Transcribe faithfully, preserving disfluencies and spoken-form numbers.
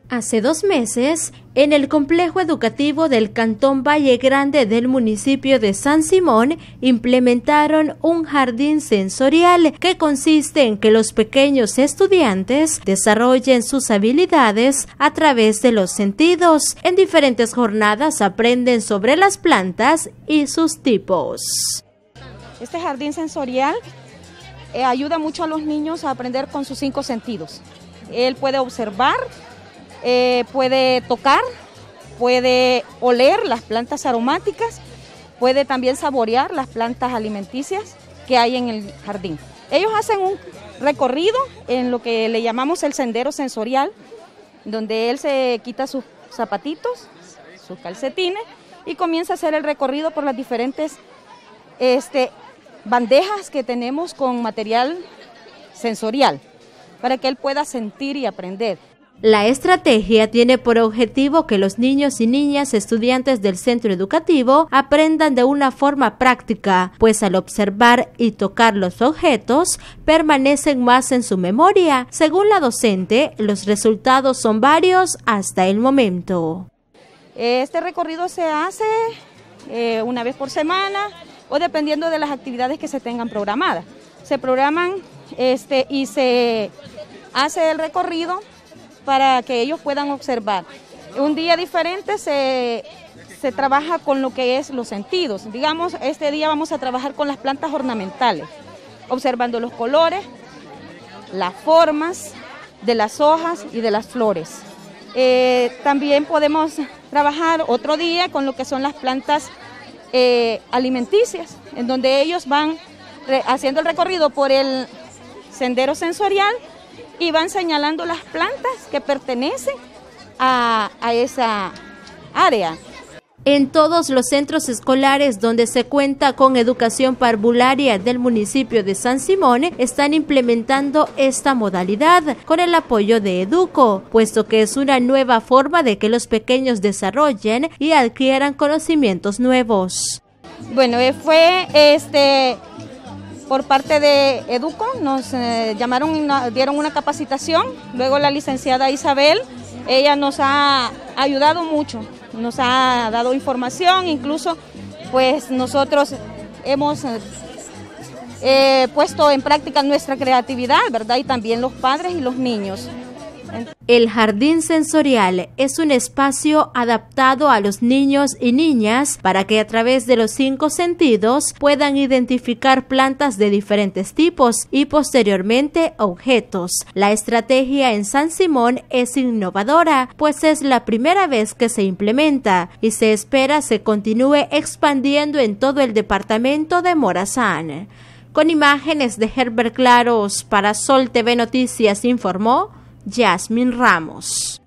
Hace dos meses, en el complejo educativo del Cantón Valle Grande del municipio de San Simón, implementaron un jardín sensorial que consiste en que los pequeños estudiantes desarrollen sus habilidades a través de los sentidos. En diferentes jornadas aprenden sobre las plantas y sus tipos. Este jardín sensorial eh, ayuda mucho a los niños a aprender con sus cinco sentidos. Él puede observar, Eh, puede tocar, puede oler las plantas aromáticas, puede también saborear las plantas alimenticias que hay en el jardín. Ellos hacen un recorrido en lo que le llamamos el sendero sensorial, donde él se quita sus zapatitos, sus calcetines y comienza a hacer el recorrido por las diferentes este, bandejas que tenemos con material sensorial, para que él pueda sentir y aprender. La estrategia tiene por objetivo que los niños y niñas estudiantes del centro educativo aprendan de una forma práctica, pues al observar y tocar los objetos permanecen más en su memoria. Según la docente, los resultados son varios hasta el momento. Este recorrido se hace eh, una vez por semana o dependiendo de las actividades que se tengan programadas. Se programan este, y se hace el recorrido para que ellos puedan observar. Un día diferente se, se trabaja con lo que es los sentidos. Digamos, este día vamos a trabajar con las plantas ornamentales, observando los colores, las formas de las hojas y de las flores. Eh, también podemos trabajar otro día con lo que son las plantas eh, alimenticias, en donde ellos van re, haciendo el recorrido por el sendero sensorial y van señalando las plantas que pertenecen a, a esa área. En todos los centros escolares donde se cuenta con educación parvularia del municipio de San Simón están implementando esta modalidad con el apoyo de Educo, puesto que es una nueva forma de que los pequeños desarrollen y adquieran conocimientos nuevos. Bueno, fue este... por parte de Educo, nos eh, llamaron y nos dieron una capacitación, luego la licenciada Isabel, ella nos ha ayudado mucho, nos ha dado información, incluso pues nosotros hemos eh, puesto en práctica nuestra creatividad, ¿verdad? Y también los padres y los niños. El jardín sensorial es un espacio adaptado a los niños y niñas para que a través de los cinco sentidos puedan identificar plantas de diferentes tipos y posteriormente objetos. La estrategia en San Simón es innovadora, pues es la primera vez que se implementa y se espera se continúe expandiendo en todo el departamento de Morazán. Con imágenes de Herbert Claros para Sol T V Noticias informó Yasmin Ramos.